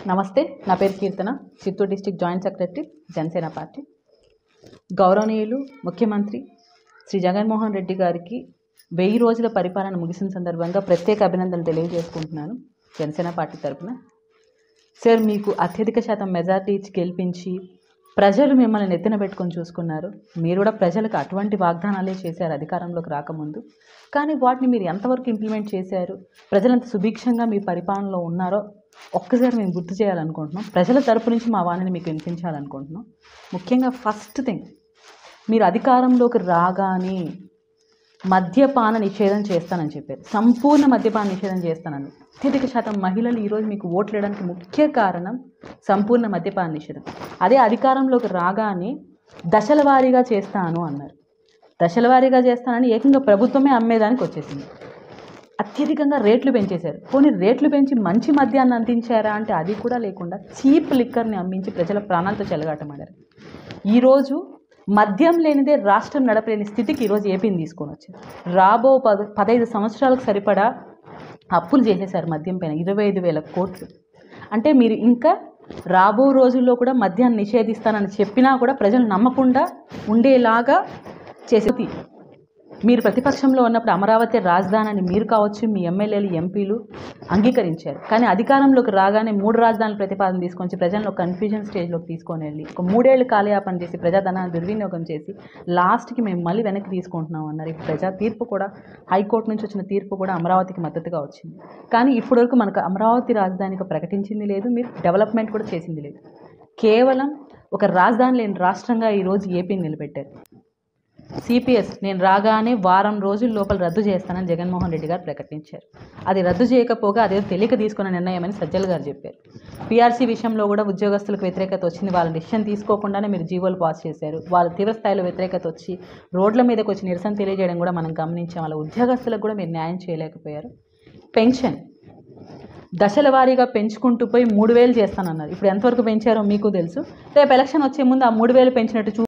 నమస్తే, నా పేరు Keerthana, Chittoor district joint secretary, Janasena party. గౌరవనీయులు ముఖ్యమంత్రి శ్రీ జగన్మోహన్ రెడ్డి గారికి 1000 రోజుల పరిపాలన ముగిసిన సందర్భంగా ప్రత్యేక అభినందనలు తెలియజేసుకుంటున్నాను జనసేన పార్టీ తరఫున. సార్, మీకు అత్యధిక శాతం మెజార్టీ ఇచ్చి గెలిపించి ప్రజలు మిమ్మల్ని నెత్తిన పెట్టుకొని చూసుకున్నారు. మీరు కూడా ప్రజలకు అటువంటి వాగ్దానాలే చేశారు అధికారంలోకి రాకముందు. కానీ వాటిని మీరు ఎంతవరకు ఇంప్లిమెంట్ చేశారు, ప్రజలంత సుభిక్షంగా మీ పరిపాలనలో ఉన్నారో ఒక్కసారి మేము గుర్తు చేయాలనుకుంటున్నాం. ప్రజల తరపు నుంచి మా వాణిని మీకు వినిపించాలనుకుంటున్నాం. ముఖ్యంగా ఫస్ట్ థింగ్, మీరు అధికారంలోకి రాగానే మద్యపాన నిషేధం చేస్తానని చెప్పారు. సంపూర్ణ మద్యపాన నిషేధం చేస్తానని. అత్యధిక శాతం మహిళలు ఈరోజు మీకు ఓట్లు వేయడానికి ముఖ్య కారణం సంపూర్ణ మద్యపాన నిషేధం. అదే అధికారంలోకి రాగానే దశల వారీగా చేస్తాను అన్నారు. దశల వారీగా చేస్తానని ఏకంగా ప్రభుత్వమే అమ్మేదానికి వచ్చేసింది. అత్యధికంగా రేట్లు పెంచేశారు. పోనీ రేట్లు పెంచి మంచి మద్యాన్ని అందించారా అంటే అది కూడా లేకుండా చీప్ లిక్కర్ని అమ్మించి ప్రజల ప్రాణాలతో చెలగాటమాడారు. ఈరోజు మద్యం లేనిదే రాష్ట్రం నడపలేని స్థితికి ఈరోజు ఏపీని తీసుకొని వచ్చారు. రాబో 15 సంవత్సరాలకు సరిపడా అప్పులు చేసేశారు మద్యం పైన 25,000 కోట్లు. అంటే మీరు ఇంకా రాబో రోజుల్లో కూడా మద్యాన్ని నిషేధిస్తానని చెప్పినా కూడా ప్రజలు నమ్మకుండా ఉండేలాగా చేసేది. మీరు ప్రతిపక్షంలో ఉన్నప్పుడు అమరావతి రాజధానిని మీరు కావచ్చు, మీ ఎమ్మెల్యేలు, ఎంపీలు అంగీకరించారు. కానీ అధికారంలోకి రాగానే 3 రాజధానుల ప్రతిపాదన తీసుకొని ప్రజలను కన్ఫ్యూజన్ స్టేజ్లోకి తీసుకొని వెళ్ళి ఒక 3 ఏళ్ళు కాలయాపన చేసి ప్రజాధనాన్ని దుర్వినియోగం చేసి లాస్ట్కి మేము మళ్ళీ వెనక్కి తీసుకుంటున్నాం అన్నారు. ఇప్పుడు ప్రజా తీర్పు కూడా, హైకోర్టు నుంచి వచ్చిన తీర్పు కూడా అమరావతికి మద్దతుగా వచ్చింది. కానీ ఇప్పటివరకు మనకు అమరావతి రాజధానిగా ప్రకటించింది లేదు, మీరు డెవలప్మెంట్ కూడా చేసింది లేదు. కేవలం ఒక రాజధాని లేని రాష్ట్రంగా ఈరోజు ఏపీని నిలబెట్టారు. సిపిఎస్ నేను రాగానే వారం రోజుల లోపల రద్దు చేస్తానని జగన్మోహన్ రెడ్డి గారు ప్రకటించారు. అది రద్దు చేయకపోగా అదేదో తెలియక తీసుకున్న నిర్ణయం అని సజ్జల గారు చెప్పారు. పీఆర్సీ విషయంలో కూడా ఉద్యోగస్తులకు వ్యతిరేకత వచ్చింది. వాళ్ళ డిసిషన్ తీసుకోకుండానే మీరు జీవోలు పాస్ చేశారు. వాళ్ళ తీవ్ర స్థాయిలో వ్యతిరేకత వచ్చి రోడ్ల మీదకి వచ్చి నిరసన తెలియజేయడం కూడా మనం గమనించాం. వాళ్ళ ఉద్యోగస్తులకు కూడా మీరు న్యాయం చేయలేకపోయారు. పెన్షన్ దశల వారీగా పెంచుకుంటూ పోయి 3,000 చేస్తానన్నారు. ఇప్పుడు ఎంతవరకు పెంచారో మీకు తెలుసు. రేపు ఎలక్షన్ వచ్చే ముందు ఆ 3,000 పెంచినట్టు